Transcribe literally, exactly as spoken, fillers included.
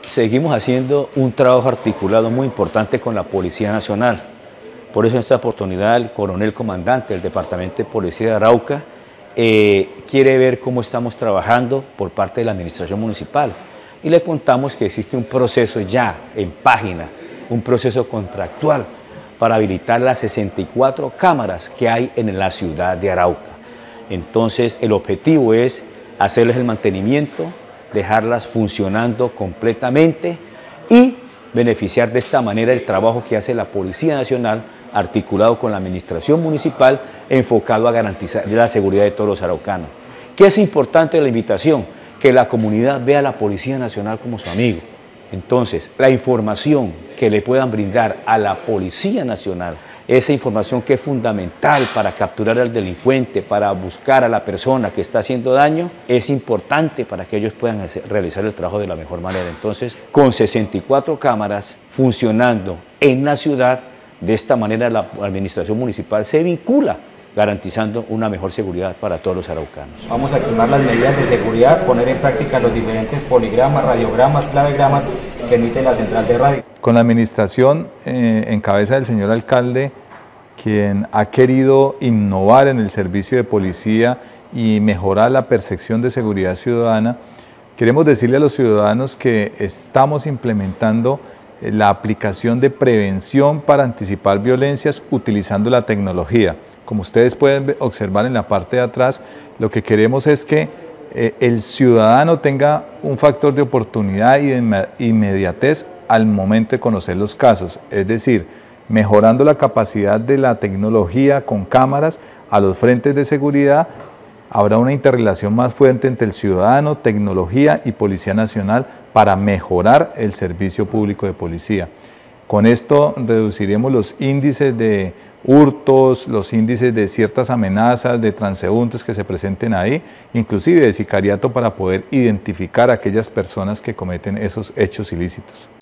seguimos haciendo un trabajo articulado muy importante con la Policía Nacional. Por eso en esta oportunidad el coronel comandante del Departamento de Policía de Arauca eh, quiere ver cómo estamos trabajando por parte de la Administración Municipal. Y le contamos que existe un proceso ya en página, un proceso contractual para habilitar las sesenta y cuatro cámaras que hay en la ciudad de Arauca. Entonces el objetivo es hacerles el mantenimiento, dejarlas funcionando completamente y beneficiar de esta manera el trabajo que hace la Policía Nacional articulado con la Administración Municipal enfocado a garantizar la seguridad de todos los araucanos. ¿Qué es importante de la invitación? Que la comunidad vea a la Policía Nacional como su amigo. Entonces, la información que le puedan brindar a la Policía Nacional, esa información que es fundamental para capturar al delincuente, para buscar a la persona que está haciendo daño, es importante para que ellos puedan hacer, realizar el trabajo de la mejor manera. Entonces, con sesenta y cuatro cámaras funcionando en la ciudad, de esta manera la Administración Municipal se vincula garantizando una mejor seguridad para todos los araucanos. Vamos a extremar las medidas de seguridad, poner en práctica los diferentes poligramas, radiogramas, clavegramas que emite la central de radio. Con la administración eh, en cabeza del señor alcalde, quien ha querido innovar en el servicio de policía y mejorar la percepción de seguridad ciudadana, queremos decirle a los ciudadanos que estamos implementando la aplicación de prevención para anticipar violencias utilizando la tecnología. Como ustedes pueden observar en la parte de atrás, lo que queremos es que eh, el ciudadano tenga un factor de oportunidad y de inmediatez al momento de conocer los casos, es decir, mejorando la capacidad de la tecnología con cámaras a los frentes de seguridad, habrá una interrelación más fuerte entre el ciudadano, tecnología y Policía Nacional para mejorar el servicio público de policía. Con esto reduciremos los índices de hurtos, los índices de ciertas amenazas, de transeúntes que se presenten ahí, inclusive de sicariato para poder identificar a aquellas personas que cometen esos hechos ilícitos.